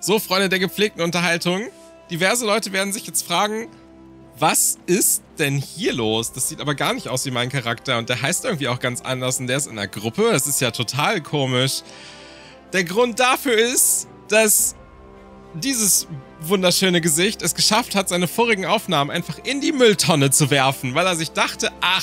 So, Freunde der gepflegten Unterhaltung. Diverse Leute werden sich jetzt fragen, was ist denn hier los? Das sieht aber gar nicht aus wie mein Charakter und der heißt irgendwie auch ganz anders und der ist in einer Gruppe. Das ist ja total komisch. Der Grund dafür ist, dass dieses wunderschöne Gesicht es geschafft hat, seine vorigen Aufnahmen einfach in die Mülltonne zu werfen, weil er sich dachte, ach,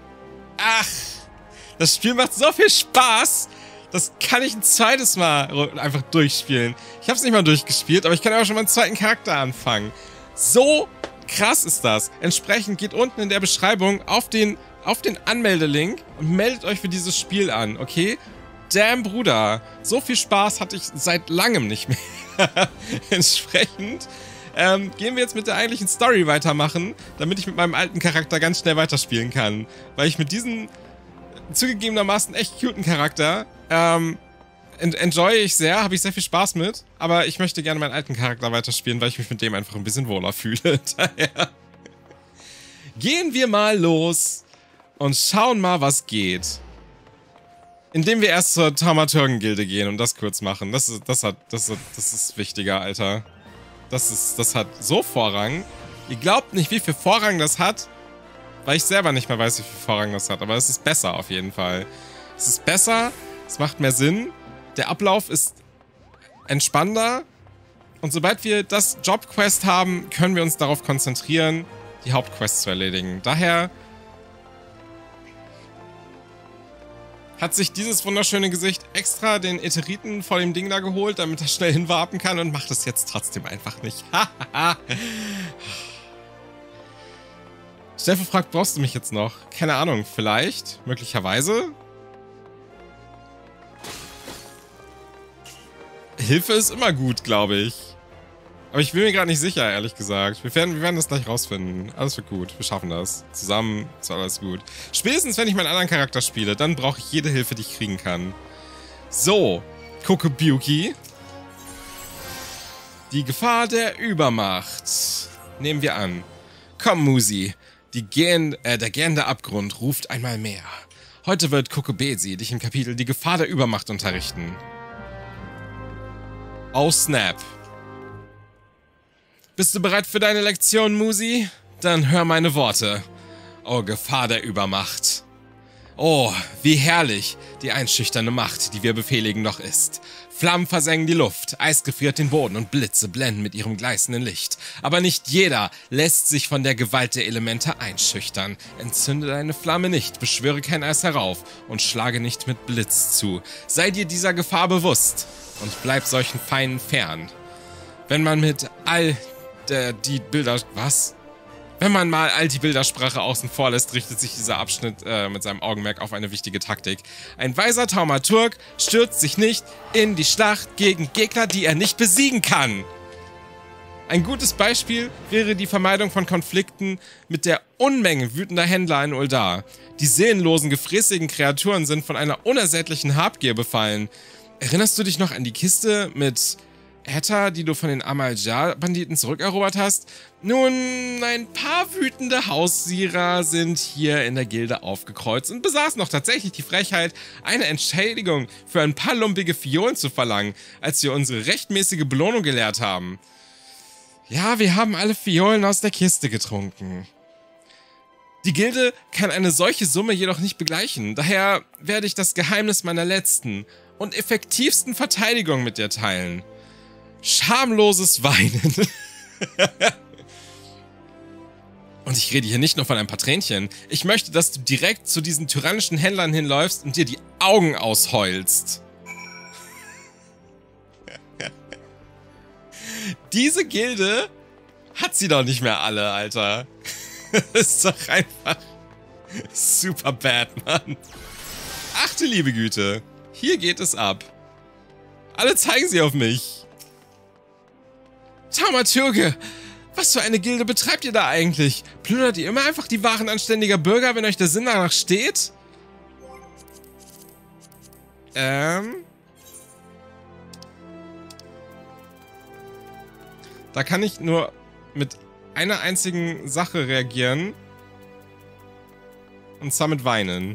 das Spiel macht so viel Spaß, das kann ich ein zweites Mal einfach durchspielen. Ich habe es nicht mal durchgespielt, aber ich kann aber schon mal einen zweiten Charakter anfangen. So krass ist das. Entsprechend geht unten in der Beschreibung auf den Anmeldelink und meldet euch für dieses Spiel an, okay? Damn, Bruder. So viel Spaß hatte ich seit langem nicht mehr. Entsprechend gehen wir jetzt mit der eigentlichen Story weitermachen, damit ich mit meinem alten Charakter ganz schnell weiterspielen kann. Weil ich mit diesem zugegebenermaßen echt cuten Charakter enjoy ich sehr, habe ich sehr viel Spaß mit, aber ich möchte gerne meinen alten Charakter weiterspielen, weil ich mich mit dem einfach ein bisschen wohler fühle. Daher gehen wir mal los und schauen mal, was geht. Indem wir erst zur Thaumaturgen-Gilde gehen und das kurz machen. Das ist wichtiger, Alter. Das hat so Vorrang. Ihr glaubt nicht, wie viel Vorrang das hat, weil ich selber nicht mehr weiß, wie viel Vorrang das hat. Aber es ist besser auf jeden Fall. Es ist besser, es macht mehr Sinn. Der Ablauf ist entspannender. Und sobald wir das Jobquest haben, können wir uns darauf konzentrieren, die Hauptquests zu erledigen. Daher hat sich dieses wunderschöne Gesicht extra den Ätheriten vor dem Ding da geholt, damit er schnell hinwarten kann und macht es jetzt trotzdem einfach nicht. Steffi fragt, brauchst du mich jetzt noch? Keine Ahnung, vielleicht, möglicherweise. Hilfe ist immer gut, glaube ich. Aber ich bin mir gerade nicht sicher, ehrlich gesagt. Wir werden das gleich rausfinden. Alles wird gut. Wir schaffen das. Zusammen ist alles gut. Spätestens, wenn ich meinen anderen Charakter spiele, dann brauche ich jede Hilfe, die ich kriegen kann. So, Kokobuki. Die Gefahr der Übermacht. Nehmen wir an. Komm, Musi. Der gähnende Abgrund ruft einmal mehr. Heute wird Kokobesi dich im Kapitel Die Gefahr der Übermacht unterrichten. Oh, snap. Bist du bereit für deine Lektion, Musi? Dann hör meine Worte. Oh, Gefahr der Übermacht. Oh, wie herrlich die einschüchternde Macht, die wir befehligen, noch ist. Flammen versengen die Luft, Eis gefriert den Boden und Blitze blenden mit ihrem gleißenden Licht. Aber nicht jeder lässt sich von der Gewalt der Elemente einschüchtern. Entzünde deine Flamme nicht, beschwöre kein Eis herauf und schlage nicht mit Blitz zu. Sei dir dieser Gefahr bewusst und bleib solchen Feinden fern. Wenn man mit Wenn man mal all die Bildersprache außen vor lässt, richtet sich dieser Abschnitt mit seinem Augenmerk auf eine wichtige Taktik. Ein weiser Thaumaturg stürzt sich nicht in die Schlacht gegen Gegner, die er nicht besiegen kann. Ein gutes Beispiel wäre die Vermeidung von Konflikten mit der Unmenge wütender Händler in Uldar. Die seelenlosen, gefräßigen Kreaturen sind von einer unersättlichen Habgier befallen. Erinnerst du dich noch an die Kiste mit Etta, die du von den Amal-Jar-Banditen zurückerobert hast? Nun, ein paar wütende Haussierer sind hier in der Gilde aufgekreuzt und besaßen noch tatsächlich die Frechheit, eine Entschädigung für ein paar lumpige Fiolen zu verlangen, als wir unsere rechtmäßige Belohnung geleert haben. Ja, wir haben alle Fiolen aus der Kiste getrunken. Die Gilde kann eine solche Summe jedoch nicht begleichen, daher werde ich das Geheimnis meiner letzten und effektivsten Verteidigung mit dir teilen. Schamloses Weinen. Und ich rede hier nicht nur von ein paar Tränchen. Ich möchte, dass du direkt zu diesen tyrannischen Händlern hinläufst und dir die Augen ausheulst. Diese Gilde hat sie doch nicht mehr alle, Alter. Das ist doch einfach super bad, Mann. Ach du liebe Güte. Hier geht es ab. Alle zeigen sie auf mich. Thaumaturge, was für eine Gilde betreibt ihr da eigentlich? Plündert ihr immer einfach die Waren anständiger Bürger, wenn euch der Sinn danach steht? Da kann ich nur mit einer einzigen Sache reagieren. Und zwar mit Weinen.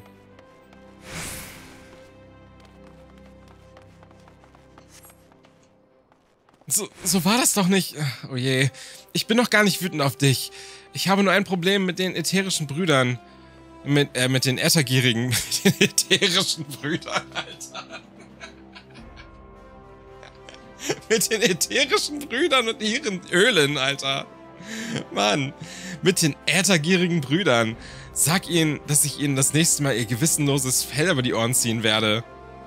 So war das doch nicht. Oh je. Ich bin doch gar nicht wütend auf dich. Ich habe nur ein Problem mit den ätherischen Brüdern. Mit den Äthergierigen. Mit den ätherischen Brüdern, Alter. Mit den ätherischen Brüdern und ihren Ölen, Alter. Mann. Mit den äthergierigen Brüdern. Sag ihnen, dass ich ihnen das nächste Mal ihr gewissenloses Fell über die Ohren ziehen werde.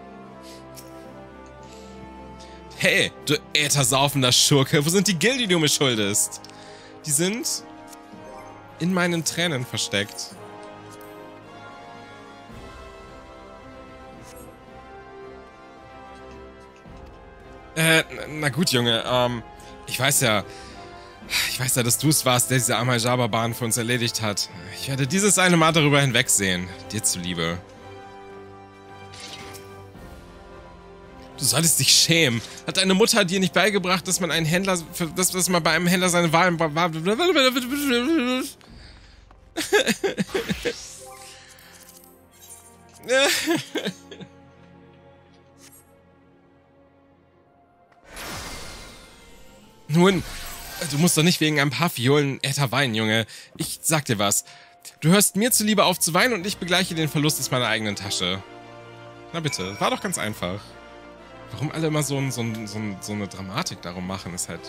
Hey, du äthersaufender Schurke, wo sind die Gil, die du mir schuldest? Die sind in meinen Tränen versteckt. Na gut, Junge, ich weiß ja, dass du es warst, der diese Amajaba-Bahn für uns erledigt hat. Ich werde dieses eine Mal darüber hinwegsehen, dir zuliebe. Du solltest dich schämen. Hat deine Mutter dir nicht beigebracht, dass man einen Händler, dass man bei einem Händler seine Wahlen... Nun, du musst doch nicht wegen ein paar Violen Äther weinen, Junge. Ich sag dir was. Du hörst mir zuliebe auf zu weinen und ich begleiche den Verlust aus meiner eigenen Tasche. Na bitte, war doch ganz einfach. Warum alle immer so eine Dramatik darum machen, ist halt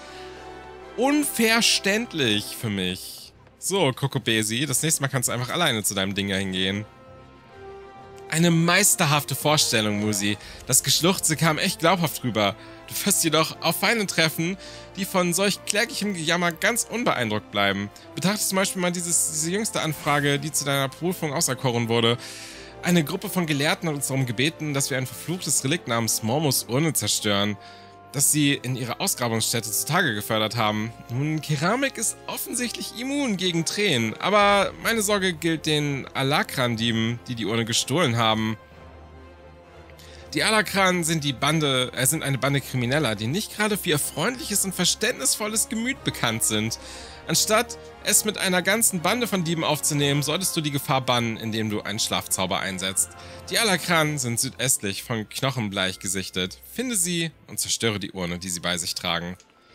unverständlich für mich. So, Kokobesi, das nächste Mal kannst du einfach alleine zu deinem Ding hingehen. Eine meisterhafte Vorstellung, Musi. Das Geschluchze kam echt glaubhaft rüber. Du wirst jedoch auf Feinde treffen, die von solch kläglichem Gejammer ganz unbeeindruckt bleiben. Betrachte zum Beispiel mal diese jüngste Anfrage, die zu deiner Prüfung auserkoren wurde. Eine Gruppe von Gelehrten hat uns darum gebeten, dass wir ein verfluchtes Relikt namens Mormus Urne zerstören, das sie in ihrer Ausgrabungsstätte zutage gefördert haben. Nun, Keramik ist offensichtlich immun gegen Tränen, aber meine Sorge gilt den Alakran-Dieben, die die Urne gestohlen haben. Die Alakran sind eine Bande Krimineller, die nicht gerade für ihr freundliches und verständnisvolles Gemüt bekannt sind. Anstatt es mit einer ganzen Bande von Dieben aufzunehmen, solltest du die Gefahr bannen, indem du einen Schlafzauber einsetzt. Die Alakran sind südöstlich von Knochenbleich gesichtet. Finde sie und zerstöre die Urne, die sie bei sich tragen.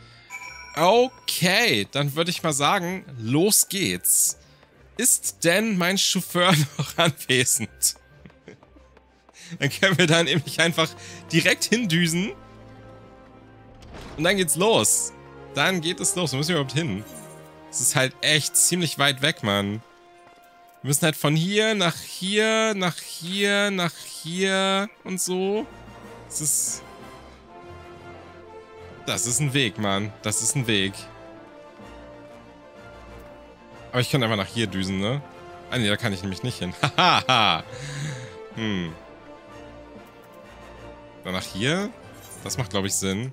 Okay, dann würde ich mal sagen, los geht's. Ist denn mein Chauffeur noch anwesend? Dann können wir da nämlich einfach direkt hindüsen. Und dann geht's los. Dann geht es los. Wo müssen wir überhaupt hin? Es ist halt echt ziemlich weit weg, Mann. Wir müssen halt von hier, nach hier, nach hier, nach hier und so. Das ist ein Weg, Mann. Das ist ein Weg. Aber ich kann einfach nach hier düsen, ne? Ah, nee, da kann ich nämlich nicht hin. Hahaha. Dann nach hier. Das macht, glaube ich, Sinn.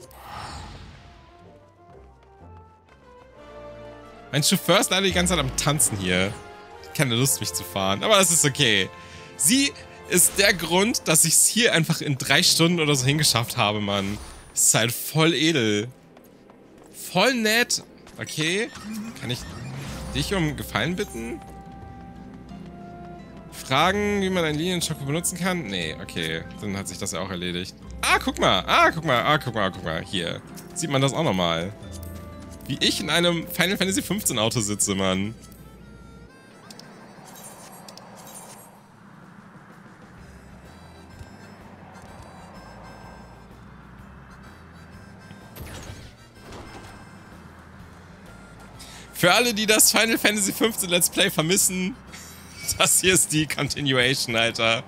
Mein Chauffeur ist leider die ganze Zeit am Tanzen hier. Keine Lust, mich zu fahren. Aber das ist okay. Sie ist der Grund, dass ich es hier einfach in 3 Stunden oder so hingeschafft habe, Mann. Das ist halt voll edel. Voll nett. Okay. Kann ich dich um Gefallen bitten? Fragen, wie man einen Linienschocke benutzen kann? Nee, okay. Dann hat sich das ja auch erledigt. Ah, guck mal. Ah, guck mal. Ah, guck mal. Guck mal. Hier. Sieht man das auch nochmal. Wie ich in einem Final Fantasy 15 Auto sitze, Mann. Für alle, die das Final Fantasy 15 Let's Play vermissen, das hier ist die Continuation, Alter.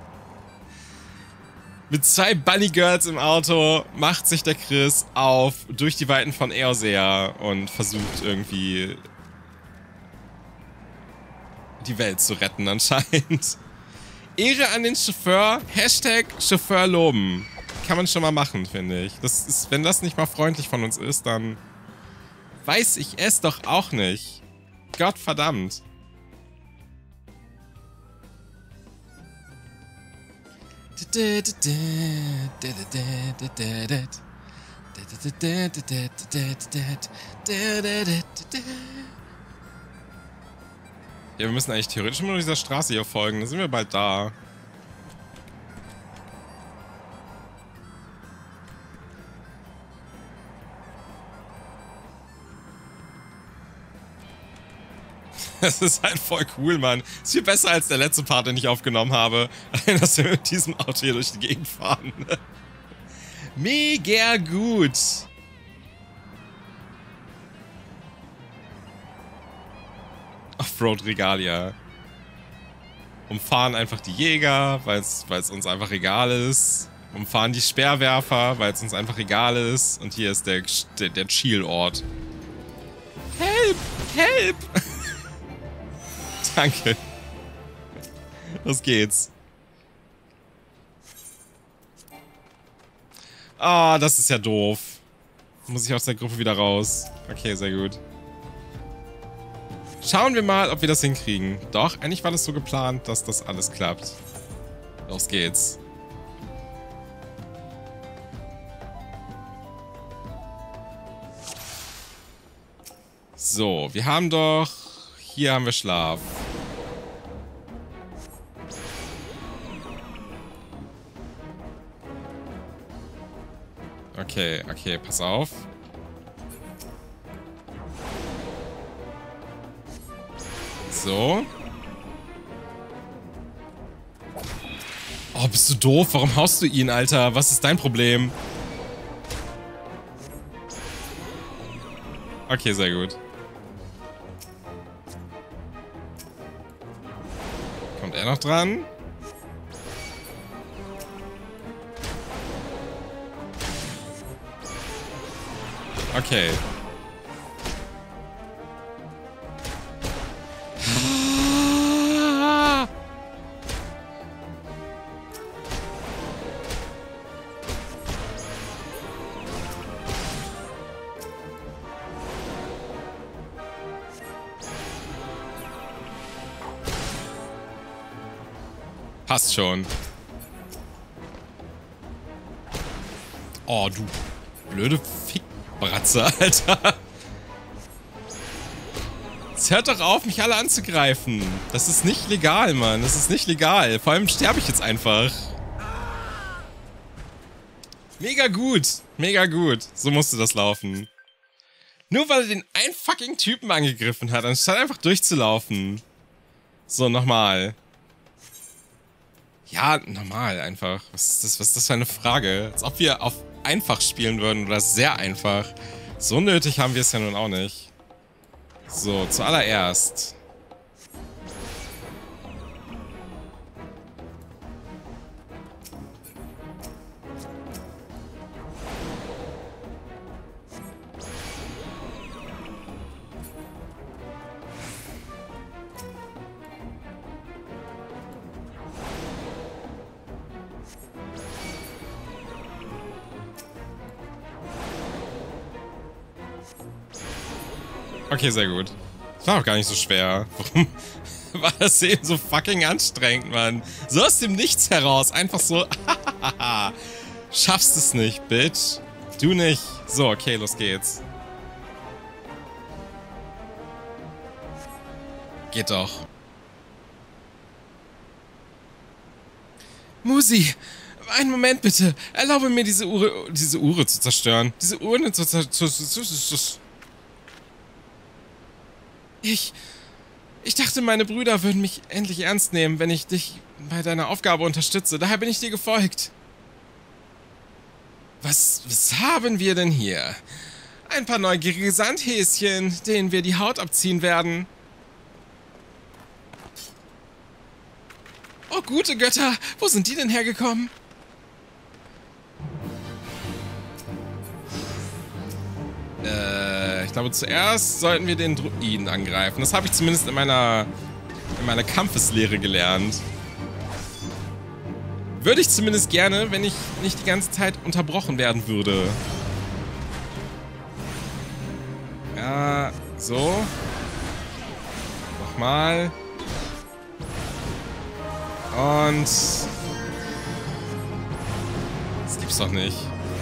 Mit 2 Bunny Girls im Auto macht sich der Chris auf durch die Weiten von Eorzea und versucht irgendwie die Welt zu retten anscheinend. Ehre an den Chauffeur, Hashtag Chauffeur loben. Kann man schon mal machen, finde ich. Das ist, wenn das nicht mal freundlich von uns ist, dann weiß ich es doch auch nicht. Gottverdammt. Ja, wir müssen eigentlich theoretisch immer nur dieser Straße hier folgen. Da sind wir bald da. Das ist halt voll cool, Mann. Ist viel besser als der letzte Part, den ich aufgenommen habe. Dass wir mit diesem Auto hier durch die Gegend fahren. Mega gut. Offroad Regalia. Umfahren einfach die Jäger, weil es uns einfach egal ist. Umfahren die Speerwerfer, weil es uns einfach egal ist. Und hier ist der Chill-Ort. Help! Help! Danke. Los geht's. Ah, das ist ja doof. Muss ich aus der Gruppe wieder raus. Okay, sehr gut. Schauen wir mal, ob wir das hinkriegen. Doch, eigentlich war das so geplant, dass das alles klappt. Los geht's. So, wir haben doch... Hier haben wir Schlaf. Okay, okay, pass auf. So. Oh, bist du doof? Warum haust du ihn, Alter? Was ist dein Problem? Okay, sehr gut. Kommt er noch dran? Okay. Passt schon. Oh, du blöde Fickbratze, Alter. Jetzt hört doch auf, mich alle anzugreifen. Das ist nicht legal, Mann. Das ist nicht legal. Vor allem sterbe ich jetzt einfach. Mega gut. Mega gut. So musste das laufen. Nur weil er den einen fucking Typen angegriffen hat, anstatt einfach durchzulaufen. So, nochmal. Ja, normal einfach. Was ist das für eine Frage? Als ob wir auf einfach spielen würden oder sehr einfach. So nötig haben wir es ja nun auch nicht. So, zuallererst. Okay, sehr gut. Das war auch gar nicht so schwer. Warum war das eben so fucking anstrengend, Mann? So aus dem Nichts heraus. Einfach so. Schaffst es nicht, Bitch. Du nicht. So, okay, los geht's. Geht doch. Musi, einen Moment bitte. Erlaube mir, diese Uhr zu zerstören. Diese Urne zu zerstören. Ich dachte, meine Brüder würden mich endlich ernst nehmen, wenn ich dich bei deiner Aufgabe unterstütze. Daher bin ich dir gefolgt. Was haben wir denn hier? Ein paar neugierige Sandhäschen, denen wir die Haut abziehen werden. Oh, gute Götter, wo sind die denn hergekommen? Ich glaube, zuerst sollten wir den Druiden angreifen. Das habe ich zumindest in meiner Kampfeslehre gelernt. Würde ich zumindest gerne, wenn ich nicht die ganze Zeit unterbrochen werden würde. Ja, so. Nochmal. Und... Das gibt's doch nicht.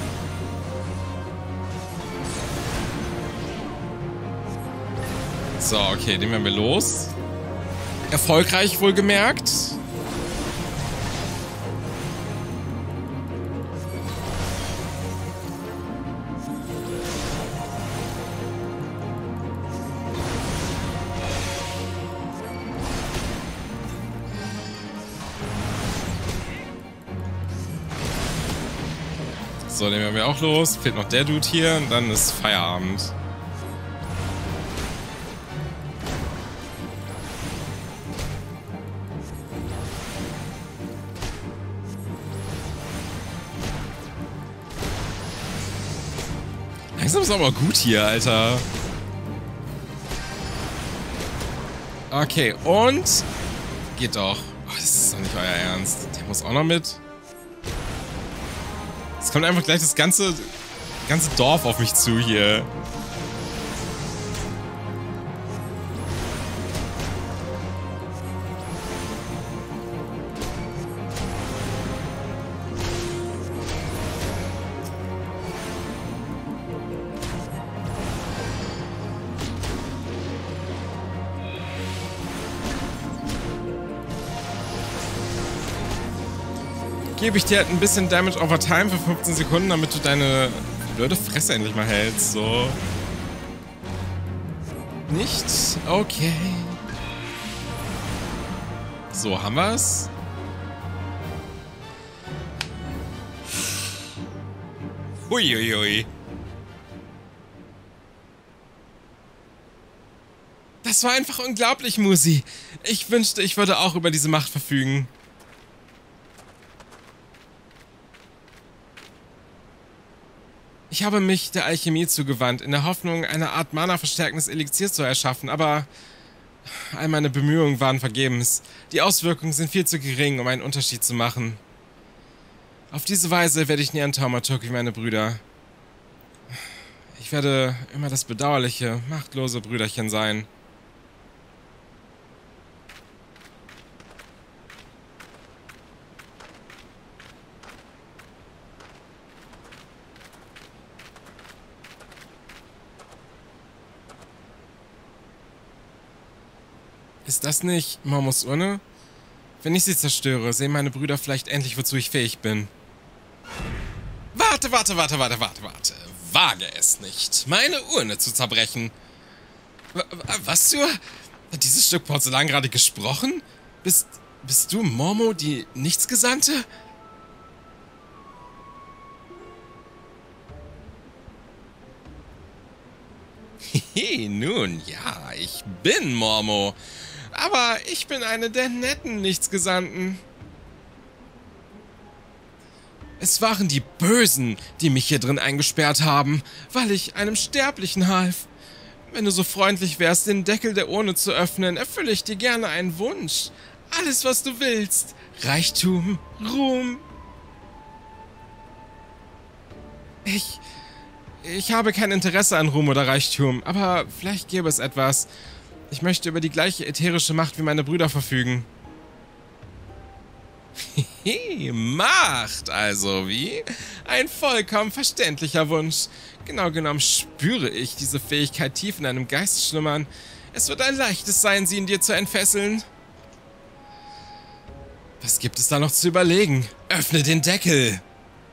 So, okay, den werden wir los. Erfolgreich wohlgemerkt. So, den werden wir auch los. Fehlt noch der Dude hier und dann ist Feierabend. Langsam ist aber gut hier, Alter. Okay, und... Geht doch. Oh, das ist doch nicht euer Ernst. Der muss auch noch mit. Es kommt einfach gleich das ganze Dorf auf mich zu hier. Gebe ich dir halt ein bisschen Damage over Time für 15 Sekunden, damit du deine blöde Fresse endlich mal hältst, so. Nicht? Okay. So, haben wir's? Huiuiui. Das war einfach unglaublich, Musi. Ich wünschte, ich würde auch über diese Macht verfügen. Ich habe mich der Alchemie zugewandt, in der Hoffnung, eine Art Mana-verstärkendes Elixier zu erschaffen, aber all meine Bemühungen waren vergebens. Die Auswirkungen sind viel zu gering, um einen Unterschied zu machen. Auf diese Weise werde ich nie ein Taumaturg wie meine Brüder. Ich werde immer das bedauerliche, machtlose Brüderchen sein. Ist das nicht Mormos Urne? Wenn ich sie zerstöre, sehen meine Brüder vielleicht endlich, wozu ich fähig bin. Warte. Wage es nicht, meine Urne zu zerbrechen. Was zur... Hat dieses Stück Porzellan gerade gesprochen? Bist du Mormo, die Nichtsgesandte? Hehe, nun ja, ich bin Mormo. Aber ich bin eine der netten Nichtsgesandten. Es waren die Bösen, die mich hier drin eingesperrt haben, weil ich einem Sterblichen half. Wenn du so freundlich wärst, den Deckel der Urne zu öffnen, erfülle ich dir gerne einen Wunsch. Alles, was du willst. Reichtum, Ruhm. Ich habe kein Interesse an Ruhm oder Reichtum, aber vielleicht gäbe es etwas. Ich möchte über die gleiche ätherische Macht wie meine Brüder verfügen. Hehe, Macht also, wie? Ein vollkommen verständlicher Wunsch. Genau genommen spüre ich diese Fähigkeit tief in einem Geist schlummern. Es wird ein leichtes sein, sie in dir zu entfesseln. Was gibt es da noch zu überlegen? Öffne den Deckel!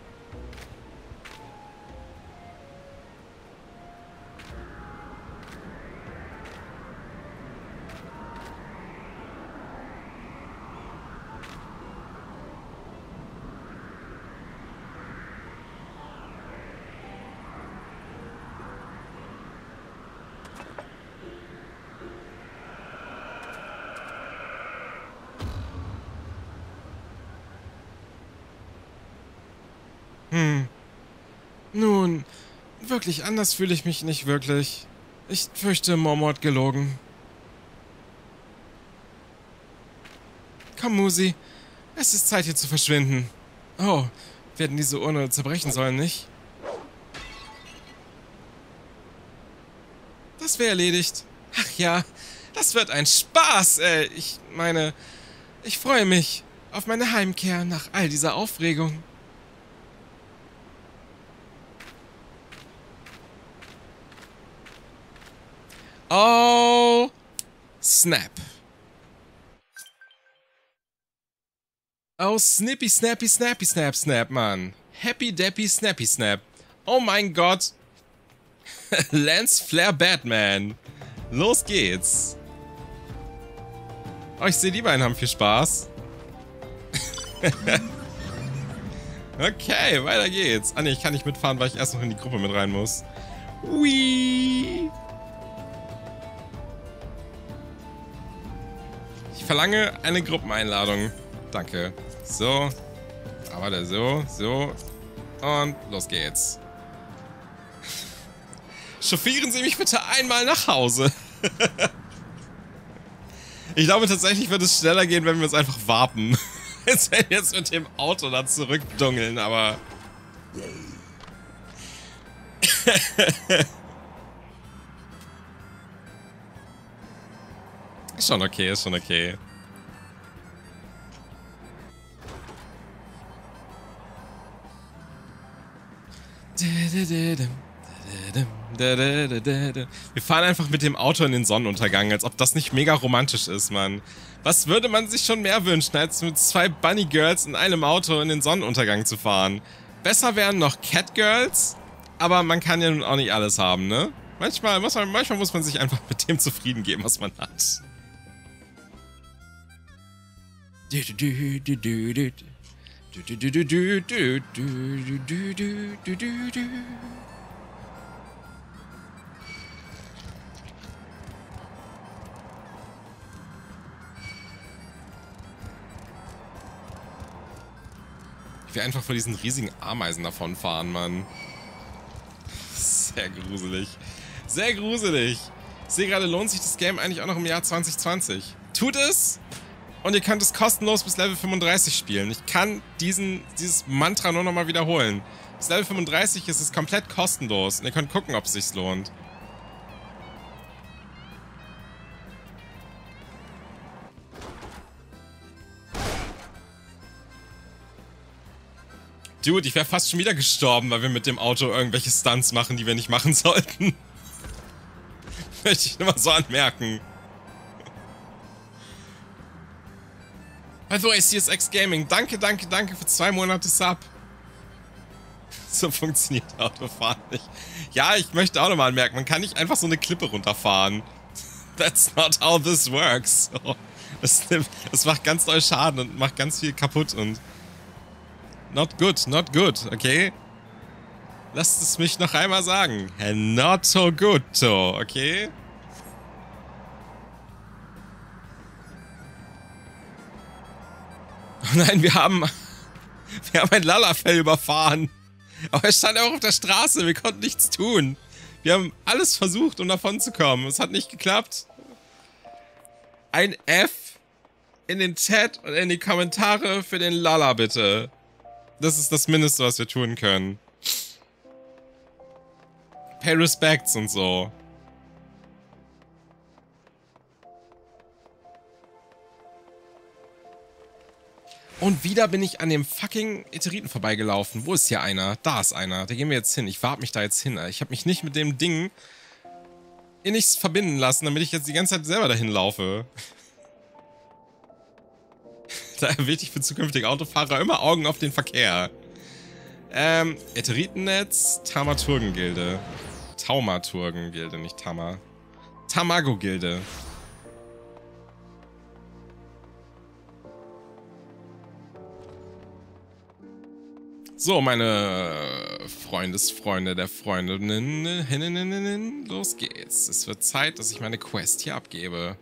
Nun, wirklich anders fühle ich mich nicht wirklich. Ich fürchte, Mormo hat gelogen. Komm, Musi. Es ist Zeit, hier zu verschwinden. Oh, wir hätten diese Urne zerbrechen sollen, nicht? Das wäre erledigt. Ach ja, das wird ein Spaß, ich meine, ich freue mich auf meine Heimkehr nach all dieser Aufregung. Oh, snap. Oh, snippy, snappy, snappy, snap, snap, Mann. Happy, dappy, snappy, snap. Oh mein Gott. Lance Flair Batman. Los geht's. Oh, ich sehe, die beiden haben viel Spaß. Okay, weiter geht's. Ah ne, ich kann nicht mitfahren, weil ich erst noch in die Gruppe mit rein muss. Ui. Ich verlange eine Gruppeneinladung. Danke. So. Aber so. Und los geht's. Chauffieren Sie mich bitte einmal nach Hause. Ich glaube tatsächlich wird es schneller gehen, wenn wir uns einfach warten. Als wenn wir jetzt mit dem Auto da zurückdungeln, aber... Ist schon okay, ist schon okay. Wir fahren einfach mit dem Auto in den Sonnenuntergang, als ob das nicht mega romantisch ist, Mann. Was würde man sich schon mehr wünschen, als mit 2 Bunny Girls in einem Auto in den Sonnenuntergang zu fahren? Besser wären noch Cat Girls, aber man kann ja nun auch nicht alles haben, ne? Manchmal muss man sich einfach mit dem zufrieden geben, was man hat. Ich will einfach vor diesen riesigen Ameisen davonfahren, Mann. Sehr gruselig. Sehr gruselig. Ich sehe gerade, lohnt sich das Game eigentlich auch noch im Jahr 2020. Tut es! Und ihr könnt es kostenlos bis Level 35 spielen. Ich kann dieses Mantra nur nochmal wiederholen. Bis Level 35 ist es komplett kostenlos. Und ihr könnt gucken, ob es sich lohnt. Dude, ich wäre fast schon wieder gestorben, weil wir mit dem Auto irgendwelche Stunts machen, die wir nicht machen sollten. Möchte ich nur mal so anmerken. By the way, CSX Gaming, danke für 2 Monate Sub. So funktioniert Autofahren nicht. Ja, ich möchte auch nochmal anmerken, man kann nicht einfach so eine Klippe runterfahren. That's not how this works. Das macht ganz doll Schaden und macht ganz viel kaputt und... Not good, okay? Lasst es mich noch einmal sagen. Not so good, okay? Oh nein, wir haben ein Lalafell überfahren. Aber er stand auch auf der Straße, wir konnten nichts tun. Wir haben alles versucht, um davon zu kommen. Es hat nicht geklappt. Ein F in den Chat und in die Kommentare für den Lala, bitte. Das ist das Mindeste, was wir tun können. Pay respects und so. Und wieder bin ich an dem fucking Eteriten vorbeigelaufen. Wo ist hier einer? Da ist einer. Da gehen wir jetzt hin. Ich warte mich da jetzt hin. Ich habe mich nicht mit dem Ding in nichts verbinden lassen, damit ich jetzt die ganze Zeit selber dahin laufe. Da wichtig für zukünftige Autofahrer, immer Augen auf den Verkehr. Eteritennetz, Taumaturgengilde. Taumaturgengilde, nicht Tama. Tamago-Gilde. So, meine Freunde der Freundinnen, los geht's. Es wird Zeit, dass ich meine Quest hier abgebe.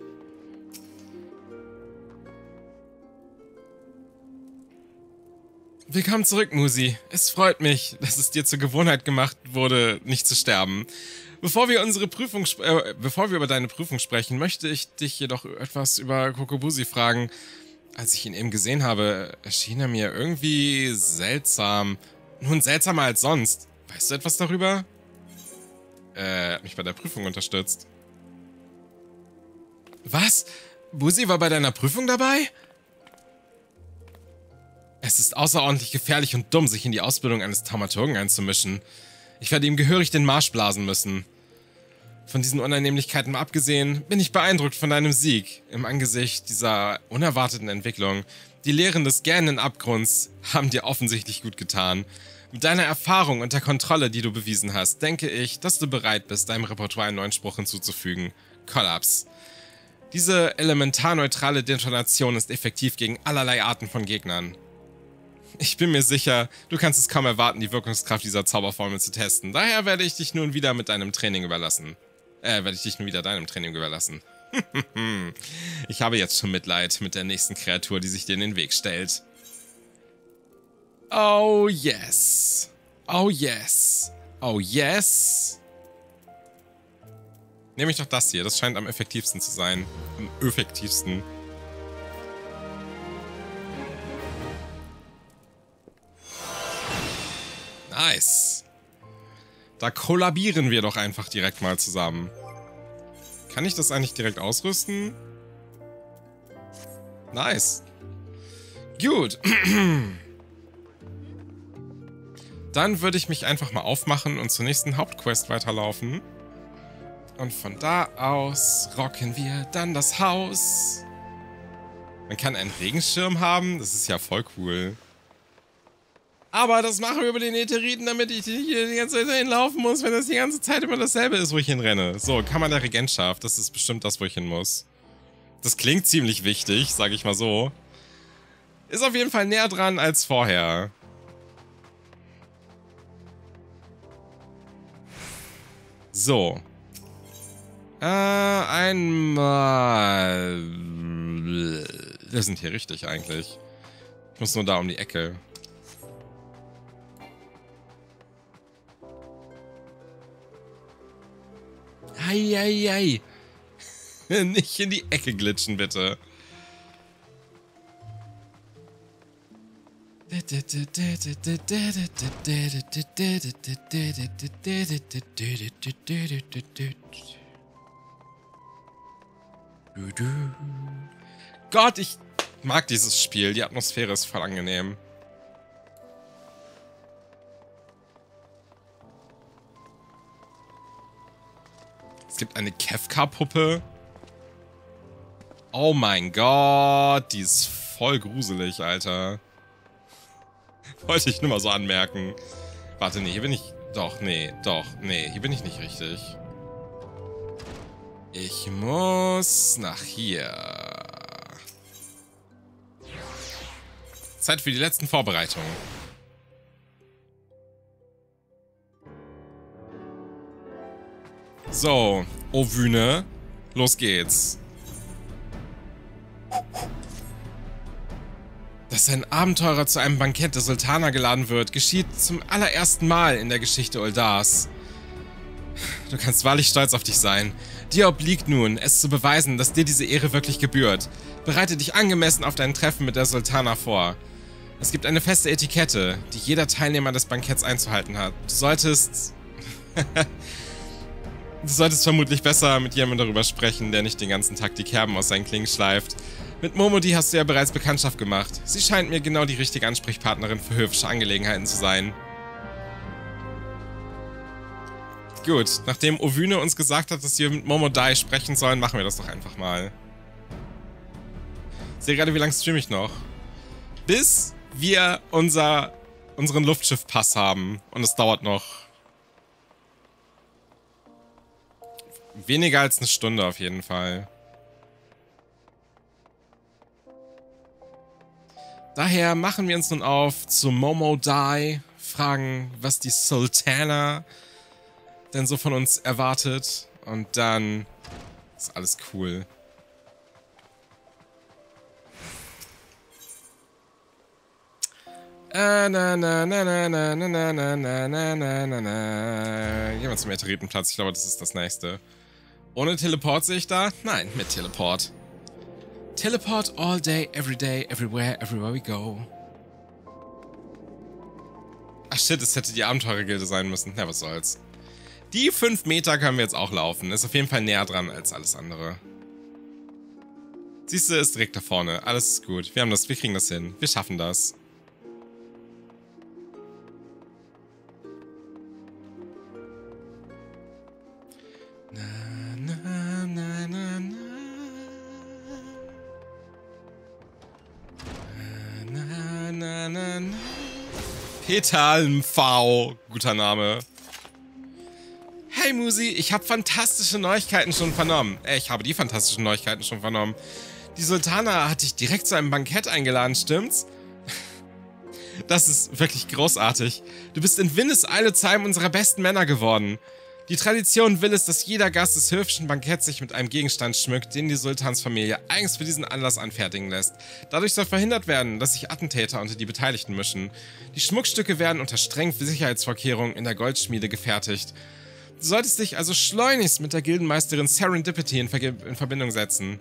Willkommen zurück, Musi. Es freut mich, dass es dir zur Gewohnheit gemacht wurde, nicht zu sterben. Bevor wir über deine Prüfung sprechen, möchte ich dich jedoch etwas über Kokobusi fragen. Als ich ihn eben gesehen habe, erschien er mir irgendwie seltsam. Nun, seltsamer als sonst. Weißt du etwas darüber? Er hat mich bei der Prüfung unterstützt. Was? Busi war bei deiner Prüfung dabei? Es ist außerordentlich gefährlich und dumm, sich in die Ausbildung eines Taumaturgen einzumischen. Ich werde ihm gehörig den Marsch blasen müssen. Von diesen Unannehmlichkeiten mal abgesehen, bin ich beeindruckt von deinem Sieg. Im Angesicht dieser unerwarteten Entwicklung. Die Lehren des gähnenden Abgrunds haben dir offensichtlich gut getan. Mit deiner Erfahrung und der Kontrolle, die du bewiesen hast, denke ich, dass du bereit bist, deinem Repertoire einen neuen Spruch hinzuzufügen. Kollaps. Diese elementarneutrale Detonation ist effektiv gegen allerlei Arten von Gegnern. Ich bin mir sicher, du kannst es kaum erwarten, die Wirkungskraft dieser Zauberformel zu testen. Daher werde ich dich nun wieder deinem Training überlassen. Ich habe jetzt schon Mitleid mit der nächsten Kreatur, die sich dir in den Weg stellt. Oh yes. Oh yes. Oh yes. Nehme ich doch das hier. Das scheint am effektivsten zu sein. Am effektivsten. Nice. Da kollabieren wir doch einfach direkt mal zusammen. Kann ich das eigentlich direkt ausrüsten? Nice. Gut. Dann würde ich mich einfach mal aufmachen und zur nächsten Hauptquest weiterlaufen. Und von da aus rocken wir dann das Haus. Man kann einen Regenschirm haben. Das ist ja voll cool. Aber das machen wir über den Ätheriten, damit ich hier die ganze Zeit hinlaufen muss, wenn das die ganze Zeit immer dasselbe ist, wo ich hinrenne. So, Kammer der Regentschaft. Das ist bestimmt das, wo ich hin muss. Das klingt ziemlich wichtig, sage ich mal so. Ist auf jeden Fall näher dran als vorher. So. Einmal. Wir sind hier richtig eigentlich. Ich muss nur da um die Ecke. Eieiei. Nicht in die Ecke glitschen, bitte. Gott, ich mag dieses Spiel. Die Atmosphäre ist voll angenehm. Es gibt eine Kefka-Puppe. Oh mein Gott, die ist voll gruselig, Alter. Wollte ich nur mal so anmerken. Warte, nee, hier bin ich... Doch, nee, hier bin ich nicht richtig. Ich muss nach hier. Zeit für die letzten Vorbereitungen. So, Ovüne, los geht's. Dass ein Abenteurer zu einem Bankett der Sultana geladen wird, geschieht zum allerersten Mal in der Geschichte Uldars. Du kannst wahrlich stolz auf dich sein. Dir obliegt nun, es zu beweisen, dass dir diese Ehre wirklich gebührt. Bereite dich angemessen auf dein Treffen mit der Sultana vor. Es gibt eine feste Etikette, die jeder Teilnehmer des Banketts einzuhalten hat. Du solltest vermutlich besser mit jemandem darüber sprechen, der nicht den ganzen Tag die Kerben aus seinen Klingen schleift. Mit Momodi hast du ja bereits Bekanntschaft gemacht. Sie scheint mir genau die richtige Ansprechpartnerin für höfische Angelegenheiten zu sein. Gut, nachdem Ovüne uns gesagt hat, dass wir mit Momodai sprechen sollen, machen wir das doch einfach mal. Ich sehe gerade, wie lange streame ich noch. Bis wir unseren Luftschiffpass haben. Und es dauert noch weniger als eine Stunde auf jeden Fall. Daher machen wir uns nun auf zu Momodai, fragen, was die Sultana denn so von uns erwartet. Und dann ist alles cool. Gehen wir zum Meteoritenplatz. Ich glaube, das ist das nächste. Ohne Teleport sehe ich da? Nein, mit Teleport. Teleport all day, everywhere we go. Ach shit, es hätte die Abenteurergilde sein müssen. Na, was soll's. Die 5 Meter können wir jetzt auch laufen. Ist auf jeden Fall näher dran als alles andere. Siehst du, ist direkt da vorne. Alles ist gut. Wir kriegen das hin. Wir schaffen das. Petal V, guter Name. Hey Musi, ich habe fantastische Neuigkeiten schon vernommen. Ich habe die fantastischen Neuigkeiten schon vernommen. Die Sultana hat dich direkt zu einem Bankett eingeladen, stimmt's? Das ist wirklich großartig. Du bist in Windeseile zu einem unserer besten Männer geworden. Die Tradition will es, dass jeder Gast des höfischen Banketts sich mit einem Gegenstand schmückt, den die Sultansfamilie eigens für diesen Anlass anfertigen lässt. Dadurch soll verhindert werden, dass sich Attentäter unter die Beteiligten mischen. Die Schmuckstücke werden unter strengen Sicherheitsvorkehrungen in der Goldschmiede gefertigt. Du solltest dich also schleunigst mit der Gildenmeisterin Serendipity in Verbindung setzen.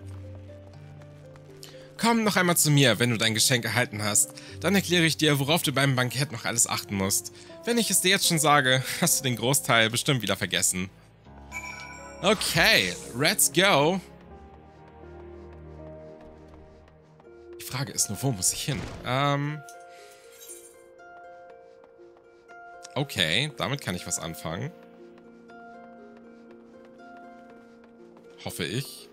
Komm noch einmal zu mir, wenn du dein Geschenk erhalten hast. Dann erkläre ich dir, worauf du beim Bankett noch alles achten musst. Wenn ich es dir jetzt schon sage, hast du den Großteil bestimmt wieder vergessen. Okay, let's go. Die Frage ist nur, wo muss ich hin? Okay, damit kann ich was anfangen. Hoffe ich.